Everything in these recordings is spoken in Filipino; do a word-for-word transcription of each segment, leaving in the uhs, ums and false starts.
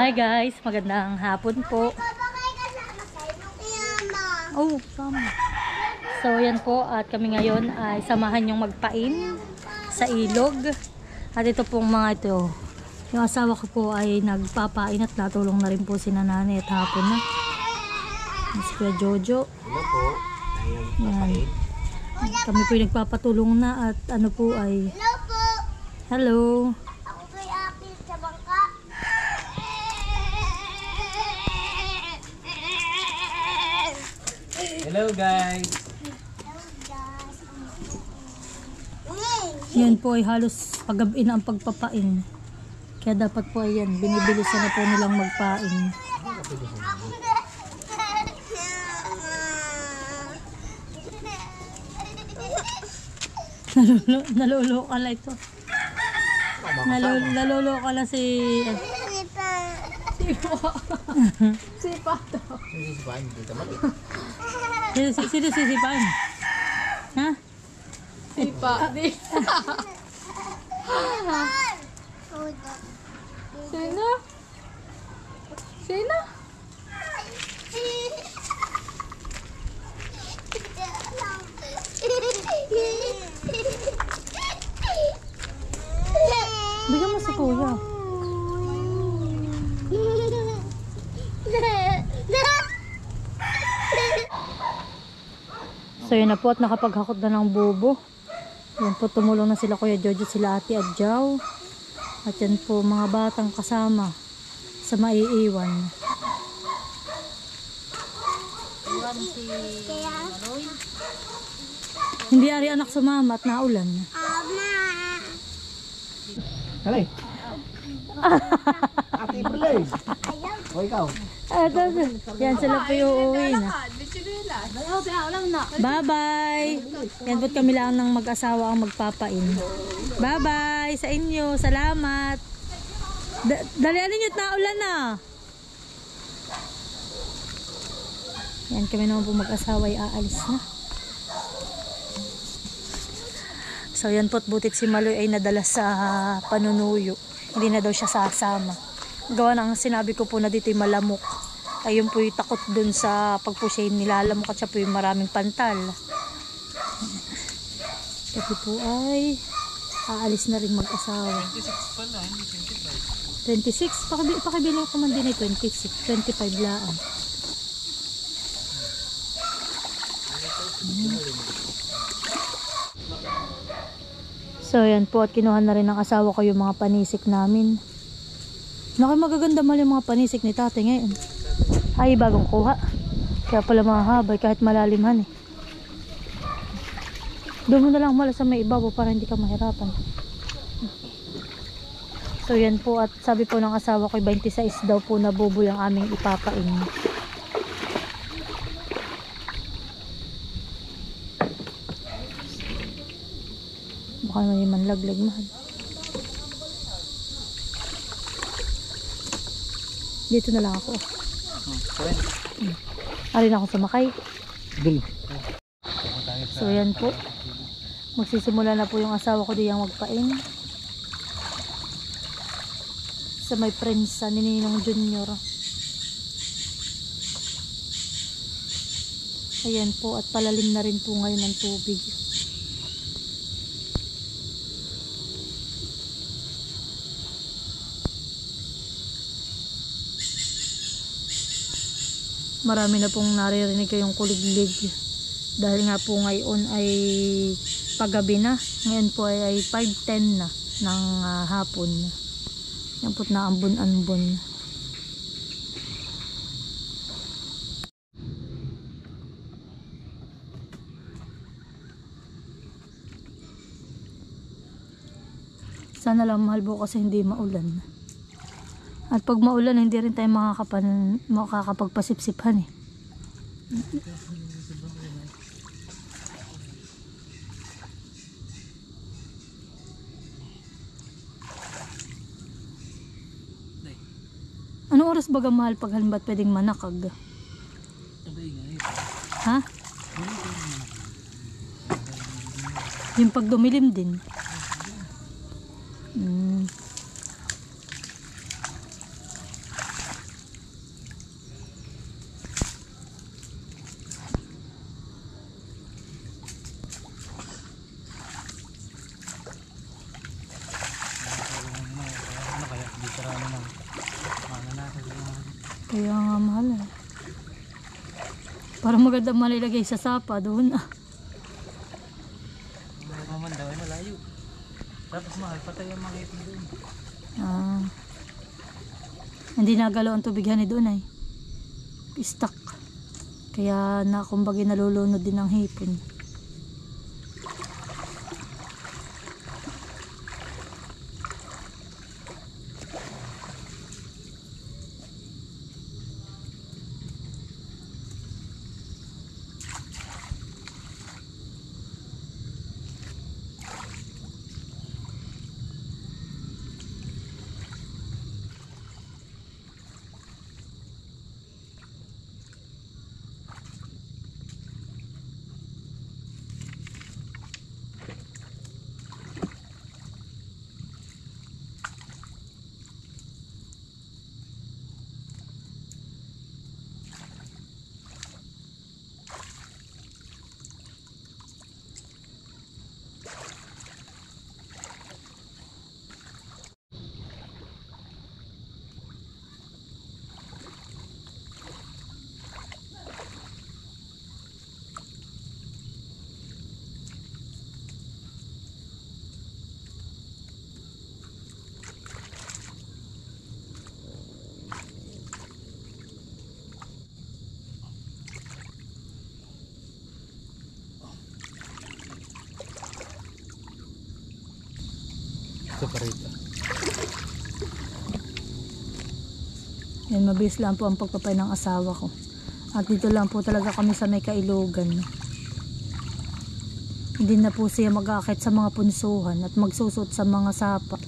Hi guys, magandang hapon po. Oh, sama. So yan po at kami ngayon ay samahan yung magpain sa ilog. At ito pong mga ito, yung asawa ko po ay nagpapain at natulong na rin po si nanay at hapon na. Si Kuya Jojo. Hello po. Yan. Kami po yung nagpapatulong na at ano po ay Hello po. hello. Ako po yung akin sa bangka. Hello guys. Yan po ay halos paggabi na ang pagpapain. Kaya dapat po ay yan, binibilisan na po nilang magpain. Nalulo, nalulo ka lang ito. Nalulo, nalulo ka lang si... Sipa. Sipa to. Hindi ba hindi ka mali. Sino si sino sisipan? Ha? Sipa. Di. Sino? Sino? Bigyan mo si kuya. So yun na po at nakapaghakot na ng bubo. Yan po tumulong na sila Kuya Jojo, sila Ate at Jow. At yan po mga batang kasama sa maiiwan. Iwan si Maloy. Hindi ari anak sumama at naulan. Halay. Ate Blay. O ikaw. Ah, yan sila po yung uuwi na. Bye bye. Yan po kami lang ng mag-asawa ang magpapain. Bye bye sa inyo. Salamat. Da Dalian ninyo at naulan na. Yan kami naman po mag-asawa ay aalis na. So yan po't butit si Maloy ay nadala sa panunuyo. Hindi na daw siya sasama. Gawa ng sinabi ko po na dito yung malamok. Ayun po yung takot dun sa pagpusay nilalamok at siya po yung maraming pantal. Kasi po ay aalis na rin mag-asawa. twenty-six pala, hindi twenty-five. twenty-six? Pakibili, pakibili ko man din ay twenty-six. twenty-five laan. So yan po at kinuha na rin ng asawa ko yung mga panisik namin. Naku, magaganda mal yung mga panisik ni tate ngayon. Ay, bagong kuha. Kaya pala mahabay kahit malalimhan eh. Doon mo na lang mala sa may ibabaw para hindi ka mahirapan. So yan po at sabi po ng asawa ko twenty-six daw po na bubo yung aming ipapain. Baka may manlaglag mahal. Dito na lang ako. Hmm. Arin ako sumakay. Dul. So yan po. Magsisimula na po yung asawa ko diyang magpain. Sa may prensa ni Ninong Junior. Ayan po at palalim na rin po ngayon ng tubig. Marami na pong naririnig kayong kuliglig dahil nga po ngayon ay paggabi na. Ngayon po ay, ay five ten na ng uh, hapon. Yan po't na ambon-ambon. Sana lang mahal po kasi hindi maulan. At pag maulan, hindi rin tayo makakapan, makakapagpasipsipan eh. Anong oras baga mahal pag halimba't pwedeng manakag? Ha? Yung pag dumilim din. Hmm. Kaya nga mahal eh. Parang maganda malilagay sa sapa doon ah. Maman daw ay malayo. Tapos mahal, patay ang mga itim doon. Ah. Hindi nagalaw ang tubig hani doon ay. Stuck. Kaya na kumbaga nalulunod din ang hipon. Ito pa rito. Yan, mabilis lang po ang pagpapay ng asawa ko. At dito lang po talaga kami sa may kailugan. Hindi na po siya mag-aakit sa mga punsuhan at magsusot sa mga sapa.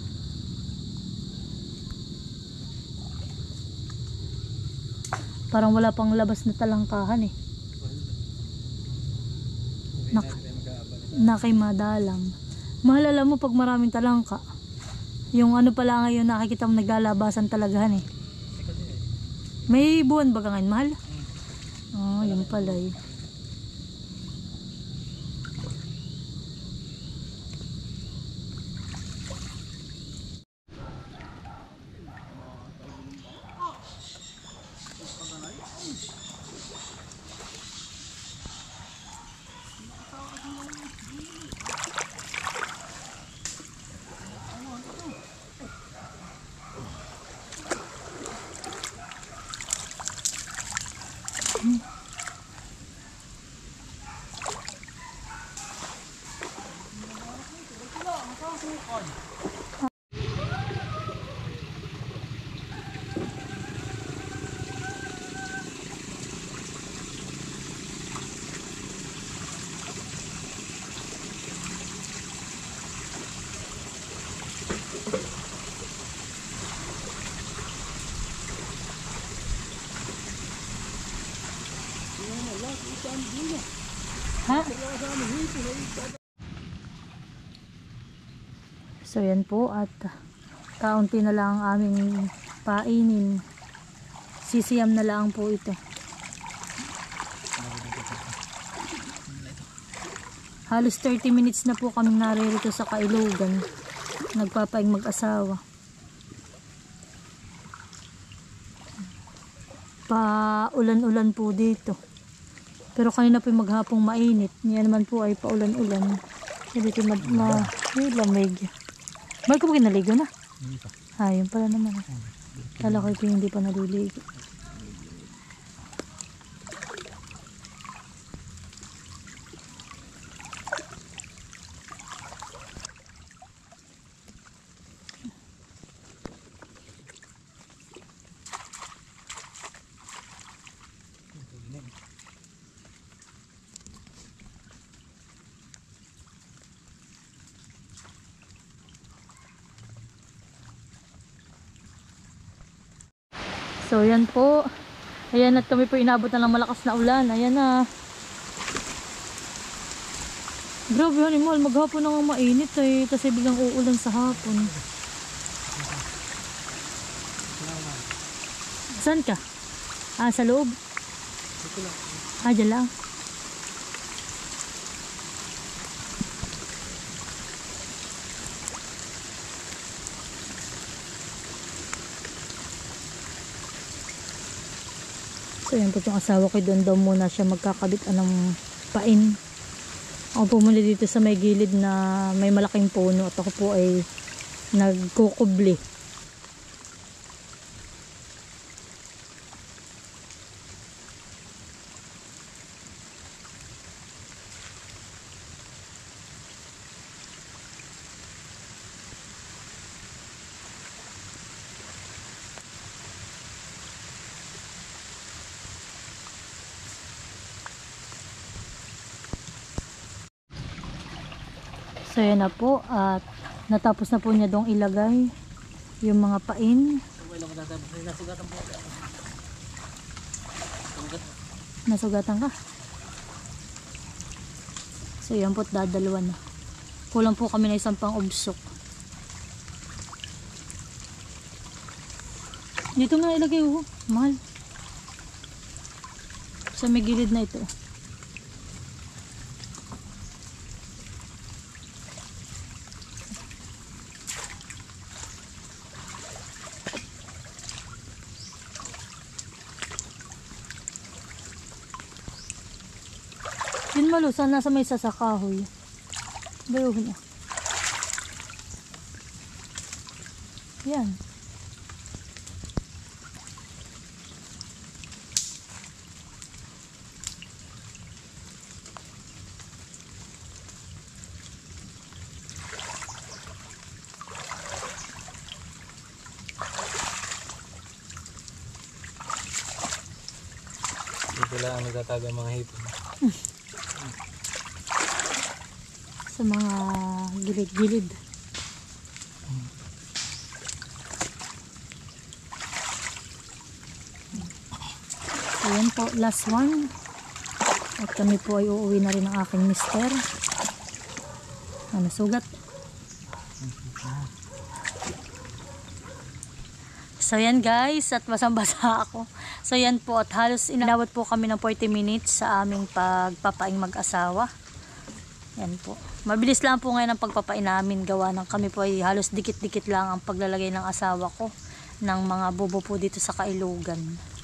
Parang wala pang labas na talangkahan eh. Nak nakay madalang. Mahal, alam mo pag maraming talangka. Yung ano pala ngayon nakikita mo naglalabasan talagahan eh. May buwan ba ngayon, mahal? Oh, yun pala eh. Ha? So yan po at kaunti na lang ang aming painin. Sisiyam na lang po ito. Halos thirty minutes na po kami naririto sa kailugan. Nagpapaing mag-asawa. Pa-ulan-ulan po dito. Pero kanina po yung maghapong mainit. Niya naman po ay paulan-ulan. Hindi ko ma... ma ay, lamig. Mahal ko ba kinaligo na? Hindi pa. Ah, yun pala naman. Kala ko ito hindi pa naliligo. So yan po. Ayan at kami po inabot na ng malakas na ulan. Ayan na. Grabe yan, mahal. Maghapon na nga mainit eh. Kasi biglang uulan sa hapon. Saan ka? Ah, sa loob? Ah, dyan lang. So yan po yung asawa ko, doon daw muna siya magkakabit ng pain. Ako po muna dito sa may gilid na may malaking puno at ako po ay nagkukubli. So yan na po at natapos na po niya dong ilagay yung mga pain. Okay lang matatapos na nasugatan po. Sugat. Nasugatan ka? So yan po, dadalawa na. Kulang po kami na isang pang ubsok. Dito na ilagay, oh. Mahal. Sa may gilid na ito. Yun malo, sana nasa may sasakahoy. Bayuhin niya. Yan. Dito lang ang nagtatago ang mga hipon. Sa mga gilid-gilid. So yan po, last one. At kami po ay uuwi na rin ng aking mister. Ano, sugat? So yan guys, at basang-basa ako. So yan po, at halos inabot po kami ng forty minutes sa aming pagpapaing mag-asawa. Yan po. Mabilis lang po ngayon ang pagpapain namin, gawa ng kami po ay halos dikit-dikit lang ang paglalagay ng asawa ko ng mga bubo po dito sa kailugan.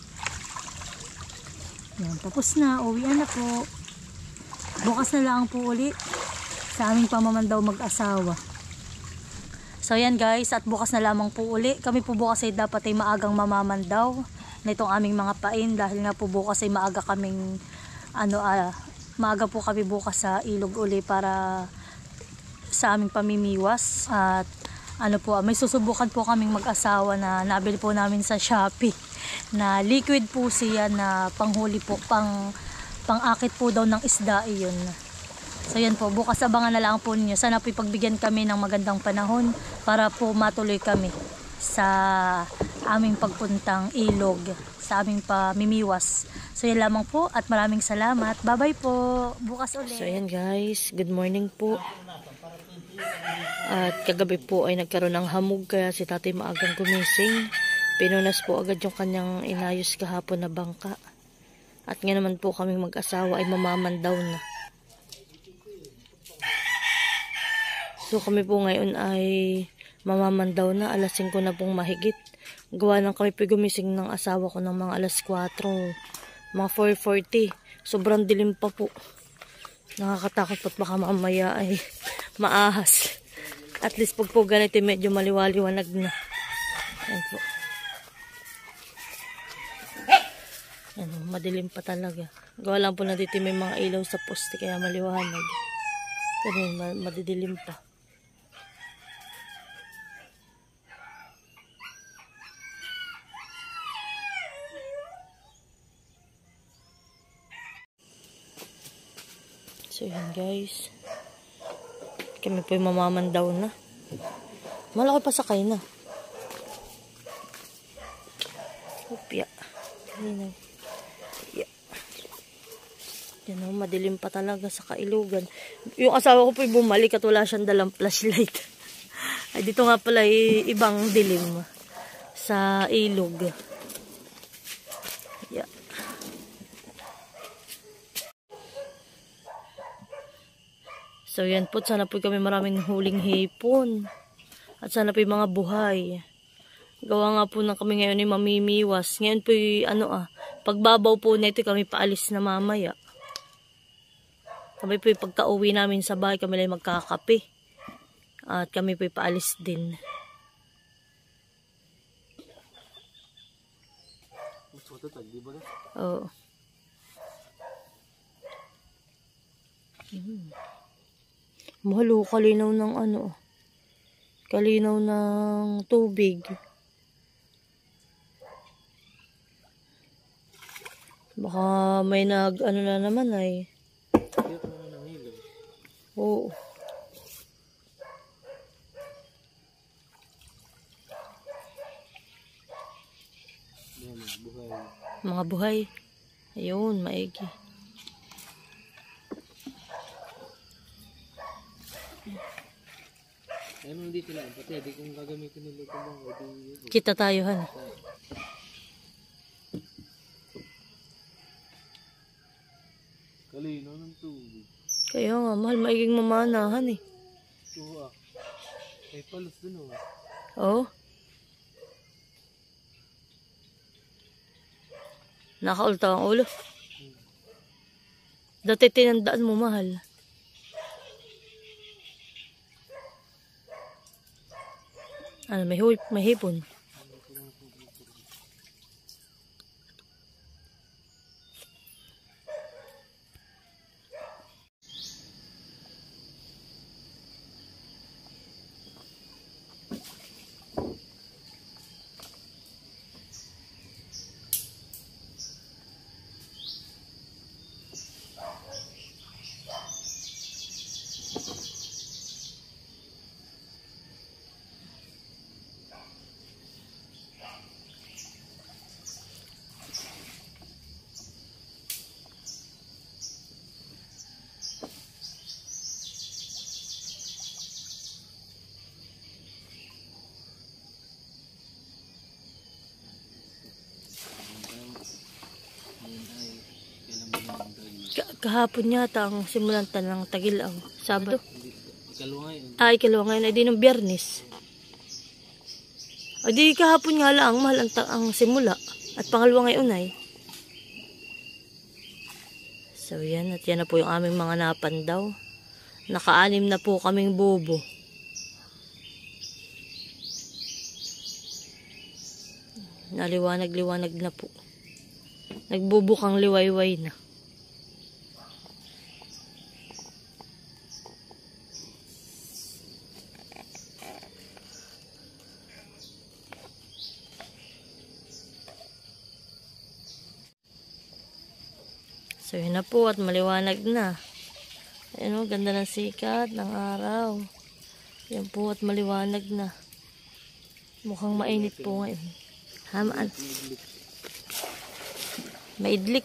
Yan, tapos na, uwian na po. Bukas na lang po uli sa aming pamamandaw mag-asawa. So yan guys, at bukas na lamang po uli. Kami po bukas ay dapat ay maagang mamamandaw na itong aming mga pain, dahil nga po bukas ay maaga kaming ano ah, maaga po kami bukas sa ilog uli para sa aming pamimiwas. At ano po, may susubukan po kaming mag-asawa na nabili po namin sa Shopee na liquid po siya na panghuli po, pang pang-akit po daw ng isda iyon. So yan po, bukas abangan na lang po ninyo. Sana po ipagbigyan kami ng magandang panahon para po matuloy kami sa aming pagpuntang ilog, sa aming pamimiwas. So yan lamang po at maraming salamat. Bye bye po. Bukas ulit. So ayan guys, good morning po. At kagabi po ay nagkaroon ng hamog kaya si tatay maagang gumising. Pinunas po agad yung kanyang inayos kahapon na bangka. At nga naman po kaming mag-asawa ay mamamandaw na. So kami po ngayon ay mamamandaw na, alas singko na pong mahigit. Gawa ng kami po gumising ng asawa ko ng mga alas kwatro, mga four forty. Sobrang dilim pa po. Nakakatakot po, baka mamaya ay maahas. At least pag po ganito medyo maliwaliwanag na. Ayan po. Ano, madilim pa talaga. Gawa lang po na dito may mga ilaw sa poste kaya maliwanag. Pero madidilim pa. So yan guys, kami po yung mamamandaw na. Malaki pa sakay na. Upya. Yeah. Yan o, madilim pa talaga sa kailugan. Yung asawa ko po yung bumalik at wala siyang dalang flashlight. Ay dito nga pala ibang dilim sa ilog. Yeah. So yan po, sana po kami maraming huling hipon. At sana po yung mga buhay. Gawa nga po na kami ngayon ay mamimiwas. Ngayon po yung ano ah, Pagbabaw po na ito, kami paalis na mamaya. Kami po pagka uwi namin sa bahay, kami lang magkakape. At kami po paalis din. Oo. Hmm. Mahal oh, kalinaw ng ano. Kalinaw ng tubig. Baka may nag ano na naman ay. Oo. Mga buhay. Ayun, maigi. Ano hindi sila, pati di kong gagamitin nila ito mga. Kita tayo han. Kalino ng tubig. Kaya nga, mahal, maiging mamanahan eh. Oo ah. May palos dun oh. Oo. Nakaulta ang ulo. Dati tinandaan mo, mahal. Ano, may, hu may hipon. Kahapon yata ang simulan ta ng Tagilaw. Sabado. Ikalawa ngayon. Ay, ikalawa ngayon. Ay, di ng Biyernes. Ay, di kahapon nga lang. Mahal ang, ang simula. At pangalawa ngayon ay. So, yan. At yan na po yung aming mga napandaw. Nakaanim na po kaming bobo. Naliwanag-liwanag na po. Nagbubukang liwayway na. So, yun na po at maliwanag na. Ayan o, ganda ng sikat ng araw. Yan po at maliwanag na. Mukhang mainit po ngayon. Hamaan. Maidlik.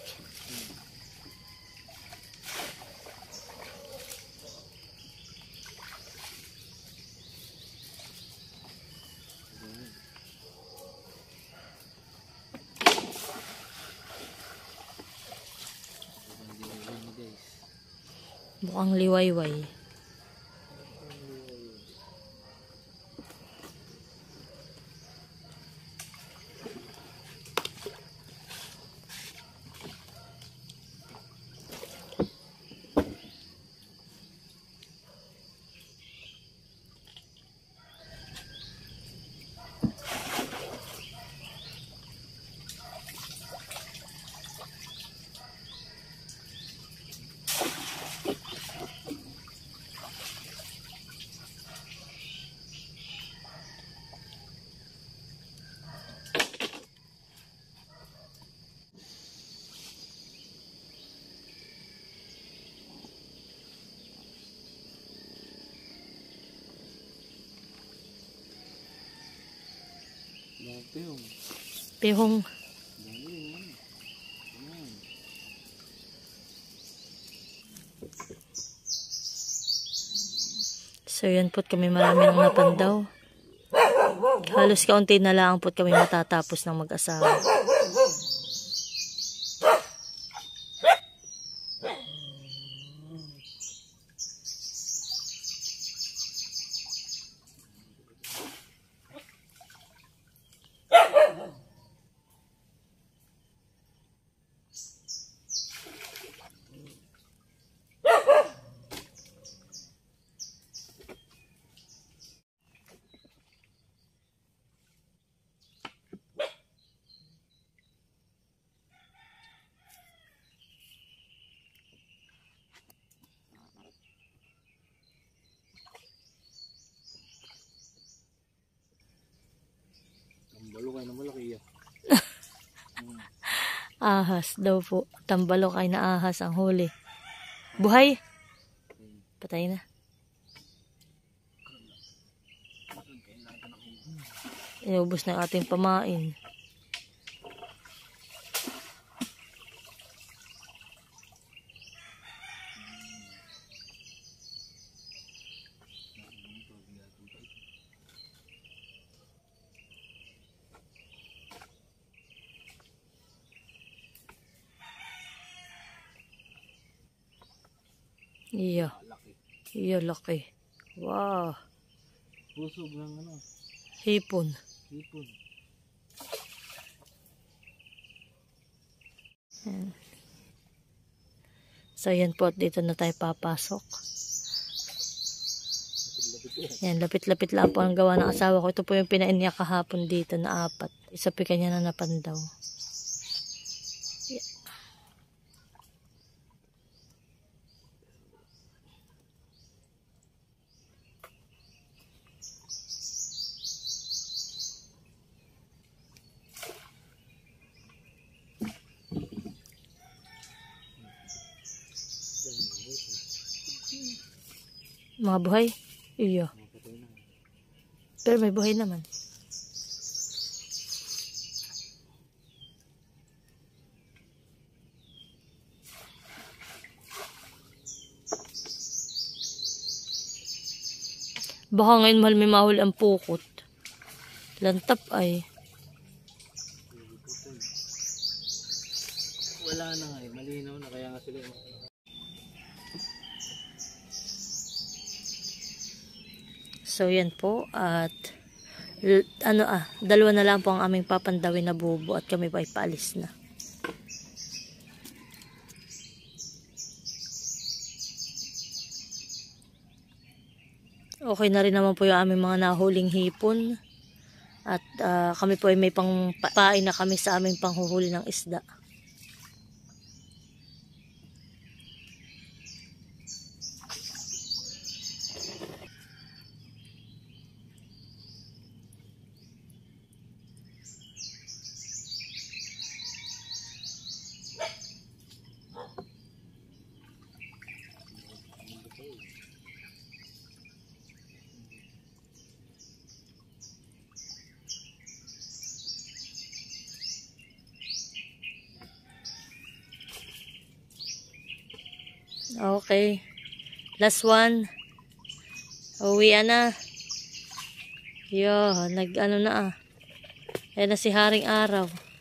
Mukhang liwayway. Pehong. Pehong. So, yan po't kami marami nang napandaw. Halos kaunti na lang po't kami matatapos ng mag-asawa. Ahas daw po. Tambalok ay na ahas ang huli. Buhay? Patay na. Inubos na ating pamain. Iya. Iya, laki. Wow. Pusog ng ano, Hipon. hipon. Yan. So, yan po. At dito na tayo papasok. Yan, lapit-lapit lang po ang gawa ng asawa ko. Ito po yung pinain niya kahapon dito na apat. Isa pa kanya na napandaw. Yeah. Mga buhay? Iyo. Pero may buhay naman. Baka ngayon mahal may mahul ang pukot. Lantap ay. Wala na nga eh, malinaw na kaya nga sila yung So, yan po. At, ano ah, dalawa na lang po ang aming papandawin na bubo at kami pa ipaalis na. Okay na rin naman po yung aming mga nahuling hipon. At uh, kami po ay may pangpain na kami sa aming panghuhuli ng isda. Okay. Last one. Uwian na. Yo, nag ano na ah. Ayan na si Haring Araw.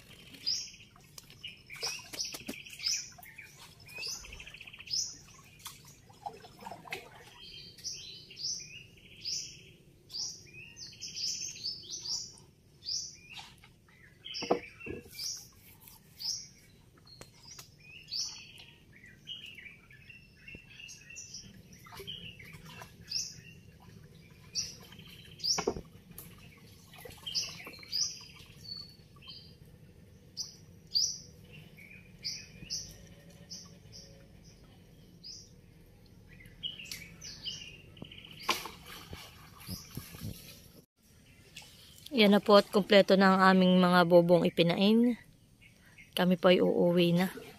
Yan na po at kumpleto na ang aming mga bobong ipinain. Kami po ay uuwi na.